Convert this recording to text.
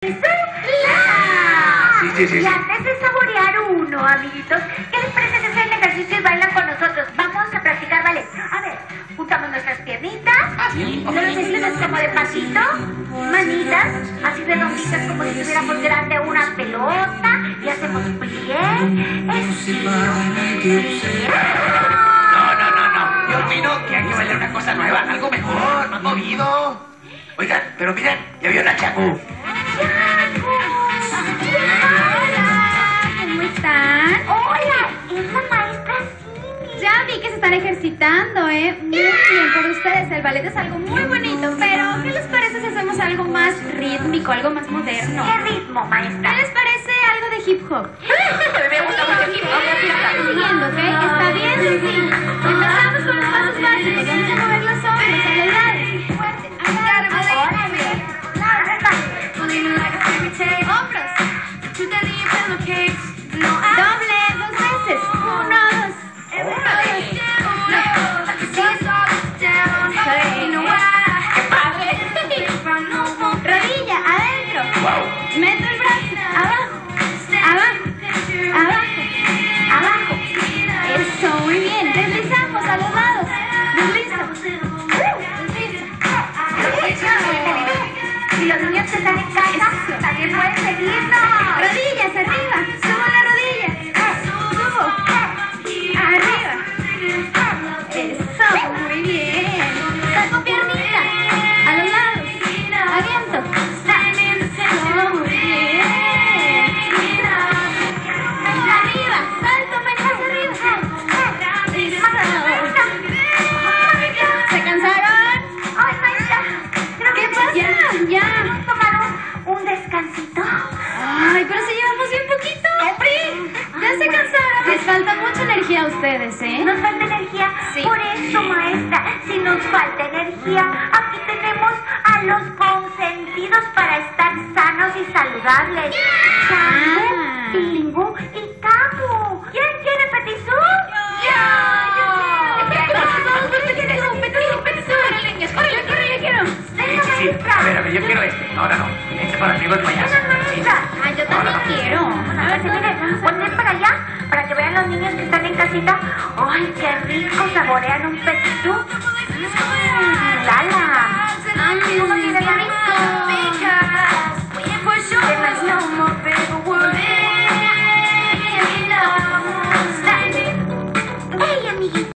Sí. Y antes de saborear uno, amiguitos, ¿qué les parece que hacen ejercicio y bailan con nosotros? Vamos a practicar ballet. A ver, juntamos nuestras piernitas, los deditos como de pasito, manitas, así redonditas como si tuviéramos grande una pelota, y hacemos plié, estiro. No. Yo opino que hay que bailar una cosa nueva, algo mejor, más movido. Oigan, pero miren, ya vio la Chacu. ¿Cómo están? Hola, es la maestra Cindy. Ya vi que se están ejercitando, ¿eh? Muy bien por ustedes. El ballet es algo muy bonito, pero ¿qué les parece si hacemos algo más rítmico, algo más moderno? ¿Qué ritmo, maestra? ¿Qué les parece algo de hip hop? Me gusta mucho el hip hop. Siguiendo, ¿ok? ¿Está bien? Sí. Empezamos con los pasos básicos. Vamos a mover los hombros a los lados. Fuerte. Hombros. Doble, 2 veces. 1, 2. Rodilla, adentro. Wow. Meto el brazo. Abajo. Eso, muy bien. Deslizamos a los lados. Desliza. Si los niños que están en casa también pueden seguirnos. Rodillas arriba. Subo la rodilla. Subo. Arriba. Eso, muy bien. Saco piernita. A los lados. Aviento. Eso, muy bien. Arriba. Salto, manchas arriba. ¿Se cansaron? Ay, maestra, creo ¿Qué que pasa? Ya. ¿podemos tomar un descansito? Ay, pero si llevamos bien poquito. Ya se cansaron. Les falta mucha energía a ustedes, ¿eh? ¿Nos falta energía? Sí. Por eso, maestra, si nos falta energía, aquí tenemos a los consentidos para estar sanos y saludables. Ah. Pilingu y Capu. ¿Quién quiere petisú? Sí. A ver, yo quiero este. Ahora no. Este para arriba es payaso. Sí. Yo también quiero. A ver, mire, volteen para allá, para que vean los niños que están en casita. ¡Ay, qué rico! Saborean un petisú.